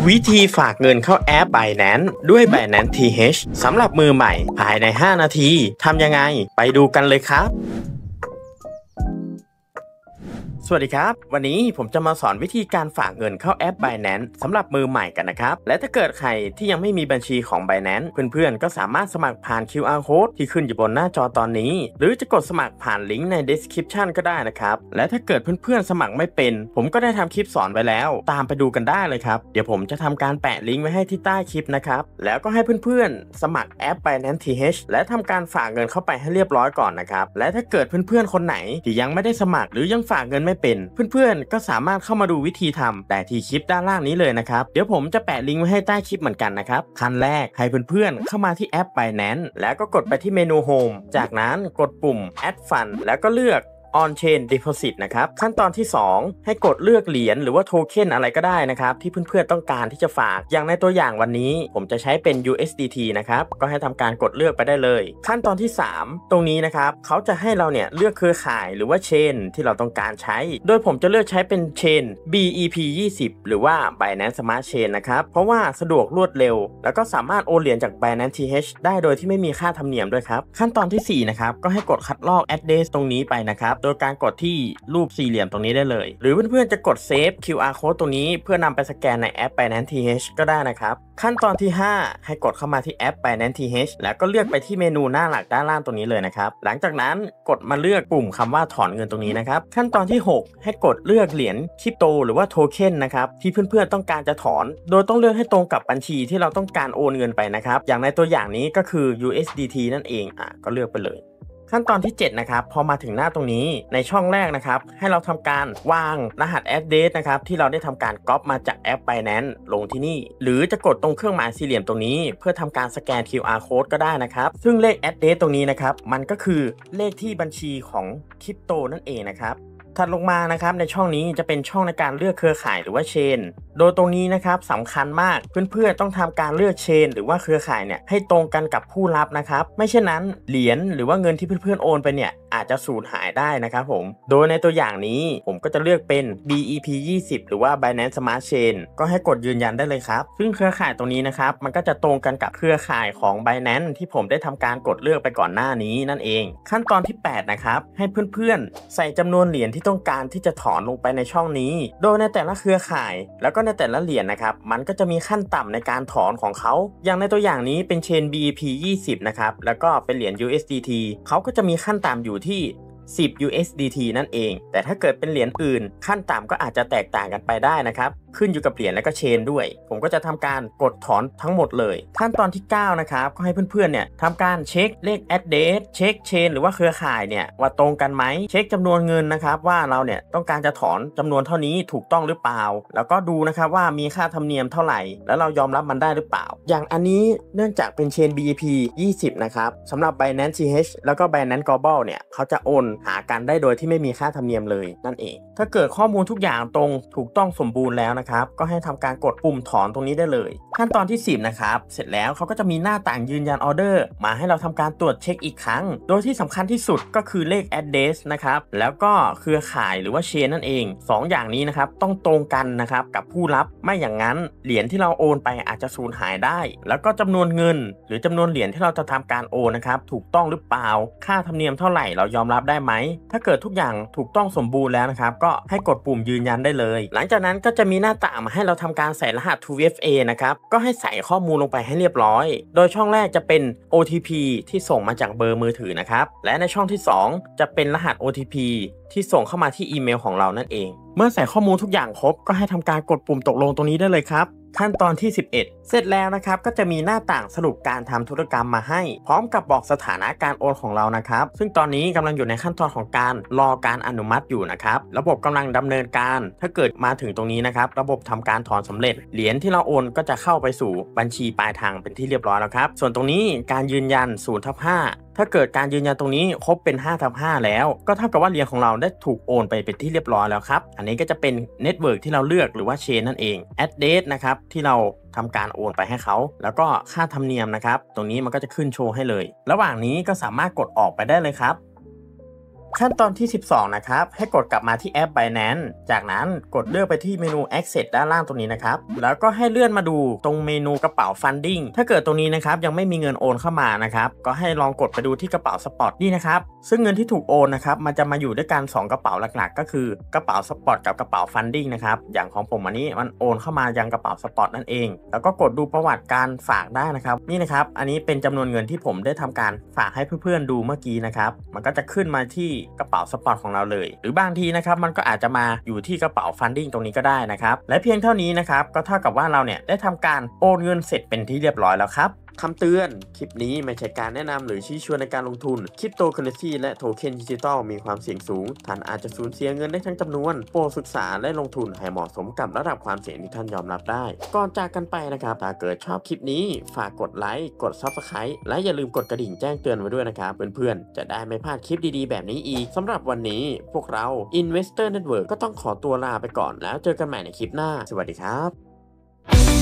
วิธีฝากเงินเข้าแอป Binance ด้วย Binance TH สำหรับมือใหม่ภายใน 5 นาทีทำยังไงไปดูกันเลยครับสวัสดีครับวันนี้ผมจะมาสอนวิธีการฝากเงินเข้าแอป Binance สำหรับมือใหม่กันนะครับและถ้าเกิดใครที่ยังไม่มีบัญชีของ Binance เพื่อนๆก็สามารถสมัครผ่าน QR Code ที่ขึ้นอยู่บนหน้าจอตอนนี้หรือจะกดสมัครผ่านลิงก์ใน Description ก็ได้นะครับและถ้าเกิดเพื่อนๆสมัครไม่เป็นผมก็ได้ทำคลิปสอนไว้แล้วตามไปดูกันได้เลยครับเดี๋ยวผมจะทำการแปะลิงก์ไว้ให้ที่ใต้คลิปนะครับแล้วก็ให้เพื่อนๆสมัครแอป Binance TH และทำการฝากเงินเข้าไปให้เรียบร้อยก่อนนะครับและถ้าเกิดเพื่อนๆคนไหนที่ยังไม่ได้สมัครหรือยังฝากเงินไม่เป็นเพื่อนๆก็สามารถเข้ามาดูวิธีทำแต่ที่คลิปด้านล่างนี้เลยนะครับเดี๋ยวผมจะแปะลิงก์ไว้ให้ใต้คลิปเหมือนกันนะครับขั้นแรกให้เพื่อนๆเข้ามาที่แอป Binance แล้วก็กดไปที่เมนู Home จากนั้นกดปุ่ม Add Fund แล้วก็เลือกOn Chain Deposit นะครับขั้นตอนที่2ให้กดเลือกเหรียญหรือว่าโทเค็นอะไรก็ได้นะครับที่เพื่อนๆต้องการที่จะฝากอย่างในตัวอย่างวันนี้ผมจะใช้เป็น USDT นะครับก็ให้ทำการกดเลือกไปได้เลยขั้นตอนที่3ตรงนี้นะครับเขาจะให้เราเนี่ยเลือกเครือข่ายหรือว่าเชนที่เราต้องการใช้โดยผมจะเลือกใช้เป็นเชน BEP20 หรือว่า Binance Smart Chain นะครับเพราะว่าสะดวกรวดเร็วแล้วก็สามารถโอนเหรียญจาก Binance TH ได้โดยที่ไม่มีค่าธรรมเนียมด้วยครับขั้นตอนที่4นะครับก็ให้กดคัดลอก address ตรงนี้ไปนะครับโดยการกดที่รูปสี่เหลี่ยมตรงนี้ได้เลยหรือเพื่อนๆจะกดเซฟ QR Code ตรงนี้เพื่อนำไปสแกนในแอป Binance TH ก็ได้นะครับขั้นตอนที่5ให้กดเข้ามาที่แอป Binance TH แล้วก็เลือกไปที่เมนูหน้าหลักด้านล่างตรงนี้เลยนะครับหลังจากนั้นกดมาเลือกปุ่มคำว่าถอนเงินตรงนี้นะครับขั้นตอนที่6ให้กดเลือกเหรียญคริปโตหรือว่าโทเค็นนะครับที่เพื่อนๆต้องการจะถอนโดยต้องเลือกให้ตรงกับบัญชีที่เราต้องการโอนเงินไปนะครับอย่างในตัวอย่างนี้ก็คือ USDT นั่นเองก็เลือกไปเลยขั้นตอนที่7นะครับพอมาถึงหน้าตรงนี้ในช่องแรกนะครับให้เราทำการวางรหัส address นะครับที่เราได้ทำการก๊อปมาจากแอป Binance ลงที่นี่หรือจะกดตรงเครื่องหมายสี่เหลี่ยมตรงนี้เพื่อทำการสแกน QR Code ก็ได้นะครับซึ่งเลข address ตรงนี้นะครับมันก็คือเลขที่บัญชีของคริปโตนั่นเองนะครับถัดลงมานะครับในช่องนี้จะเป็นช่องในการเลือกเครือข่ายหรือว่าเชนโดยตรงนี้นะครับสำคัญมากเพื่อนๆต้องทำการเลือกเชนหรือว่าเครือข่ายเนี่ยให้ตรงกันกับผู้รับนะครับไม่เช่นนั้นเหรียญหรือว่าเงินที่เพื่อนๆโอนไปเนี่ยอาจจะสูญหายได้นะครับผมโดยในตัวอย่างนี้ผมก็จะเลือกเป็น BEP20 หรือว่า Binance Smart Chain ก็ให้กดยืนยันได้เลยครับซึ่งเครือข่ายตรงนี้นะครับมันก็จะตรงกันกับเครือข่ายของ Binance ที่ผมได้ทำการกดเลือกไปก่อนหน้านี้นั่นเองขั้นตอนที่8นะครับให้เพื่อนๆใส่จำนวนเหรียญที่ต้องการที่จะถอนลงไปในช่องนี้โดยในแต่ละเครือข่ายแล้วก็ในแต่ละเหรียญนะครับมันก็จะมีขั้นต่ำในการถอนของเขาอย่างในตัวอย่างนี้เป็นเชน BEP20 นะครับแล้วก็เป็นเหรียญ USDT เขาก็จะมีขั้นต่ำอยู่ที่10 USDT นั่นเองแต่ถ้าเกิดเป็นเหรียญอื่นขั้นต่ำก็อาจจะแตกต่างกันไปได้นะครับขึ้นอยู่กับเหรียญและก็เชนด้วยผมก็จะทำการกดถอนทั้งหมดเลยขั้นตอนที่9นะครับก็ให้เพื่อนๆเนี่ยทำการเช็คเลข address เช็คเชนหรือว่าเครือข่ายเนี่ยว่าตรงกันไหมเช็คจำนวนเงินนะครับว่าเราเนี่ยต้องการจะถอนจำนวนเท่านี้ถูกต้องหรือเปล่าแล้วก็ดูนะครับว่ามีค่าธรรมเนียมเท่าไหร่แล้วเรายอมรับมันได้หรือเปล่าอย่างอันนี้เนื่องจากเป็นเชน BEP20 นะครับสำหรับ Binance TH แล้วก็ Binance Global เนี่ยเขาจะโอนหากันได้โดยที่ไม่มีค่าธรรมเนียมเลยนั่นเองถ้าเกิดข้อมูลทุกอย่างตรงถูกต้องสมบูรณ์แล้วนะครับก็ให้ทำการกดปุ่มถอนตรงนี้ได้เลยขั้นตอนที่10นะครับเสร็จแล้วเขาก็จะมีหน้าต่างยืนยันออเดอร์มาให้เราทำการตรวจเช็คอีกครั้งโดยที่สำคัญที่สุดก็คือเลข address นะครับแล้วก็เครือข่ายหรือว่าเชนนั่นเอง2อย่างนี้นะครับต้องตรงกันนะครับกับผู้รับไม่อย่างนั้นเหรียญที่เราโอนไปอาจจะสูญหายได้แล้วก็จำนวนเงินหรือจำนวนเหรียญที่เราจะทำการโอนนะครับถูกต้องหรือเปล่าค่าธรรมเนียมเท่าไหร่เรายอมรับได้ไหมถ้าเกิดทุกอย่างถูกต้องสมบูรณ์แล้วนะครับก็ให้กดปุ่มยืนยันได้เลยหลังจากนั้นก็จะมีหน้าต่างมาให้เราทำการใส่รหัส 2FA นะครับก็ให้ใส่ข้อมูลลงไปให้เรียบร้อยโดยช่องแรกจะเป็น OTP ที่ส่งมาจากเบอร์มือถือนะครับและในช่องที่2จะเป็นรหัส OTP ที่ส่งเข้ามาที่อีเมลของเรานั่นเองเมื่อใส่ข้อมูลทุกอย่างครบก็ให้ทำการกดปุ่มตกลงตรงนี้ได้เลยครับขั้นตอนที่11เสร็จแล้วนะครับก็จะมีหน้าต่างสรุปการทำธุรกรรมมาให้พร้อมกับบอกสถานะการโอนของเรานะครับซึ่งตอนนี้กำลังอยู่ในขั้นตอนของการรอการอนุมัติอยู่นะครับระบบกำลังดำเนินการถ้าเกิดมาถึงตรงนี้นะครับระบบทำการถอนสำเร็จเหรียญที่เราโอนก็จะเข้าไปสู่บัญชีปลายทางเป็นที่เรียบร้อยแล้วครับส่วนตรงนี้การยืนยัน 0/5ถ้าเกิดการยืนยันตรงนี้ครบเป็น 5/5 แล้วก็เท่ากับว่าเหรียญของเราได้ถูกโอนไปเป็นที่เรียบร้อยแล้วครับอันนี้ก็จะเป็นเน็ตเวิร์กที่เราเลือกหรือว่าเชนนั่นเอง address นะครับที่เราทำการโอนไปให้เขาแล้วก็ค่าธรรมเนียมนะครับตรงนี้มันก็จะขึ้นโชว์ให้เลยระหว่างนี้ก็สามารถกดออกไปได้เลยครับขั้นตอนที่ 12 นะครับให้กดกลับมาที่แอป Binance จากนั้นกดเลือกไปที่เมนู Access ด้านล่างตรงนี้นะครับแล้วก็ให้เลื่อนมาดูตรงเมนูกระเป๋า Funding ถ้าเกิดตรงนี้นะครับยังไม่มีเงินโอนเข้ามานะครับก็ให้ลองกดไปดูที่กระเป๋า Spot นี่นะครับซึ่งเงินที่ถูกโอนนะครับมันจะมาอยู่ด้วยกัน2กระเป๋าหลักๆก็คือกระเป๋า Spot กับกระเป๋า Funding นะครับอย่างของผมอันนี้มันโอนเข้ามายังกระเป๋า Spot นั่นเองแล้วก็กดดูประวัติการฝากได้นะครับนี่นะครับอันนี้เป็นจำนวนเงินที่ผมได้ทำการฝากให้เพื่อนๆดูเมื่อกี้นะครับมันก็จะขึ้นมาที่กระเป๋า Spot ของเราเลยหรือบางทีนะครับมันก็อาจจะมาอยู่ที่กระเป๋า Funding ตรงนี้ก็ได้นะครับและเพียงเท่านี้นะครับก็เท่ากับว่าเราเนี่ยได้ทำการโอนเงินเสร็จเป็นที่เรียบร้อยแล้วครับคำเตือนคลิปนี้ไม่ใช่การแนะนำหรือชี้ชวนในการลงทุนคริปโตเคอเรนซีและโทเค็นดิจิตอลมีความเสี่ยงสูงท่านอาจจะสูญเสียเงินได้ทั้งจำนวนโปรดศึกษาและลงทุนให้เหมาะสมกับระดับความเสี่ยงที่ท่านยอมรับได้ก่อนจากกันไปนะครับถ้าเกิดชอบคลิปนี้ฝากกดไลค์กด Subscribe และอย่าลืมกดกระดิ่งแจ้งเตือนไว้ด้วยนะครับเพื่อนๆจะได้ไม่พลาดคลิปดีๆแบบนี้อีกสำหรับวันนี้พวกเรา Investor Network ก็ต้องขอตัวลาไปก่อนแล้วเจอกันใหม่ในคลิปหน้าสวัสดีครับ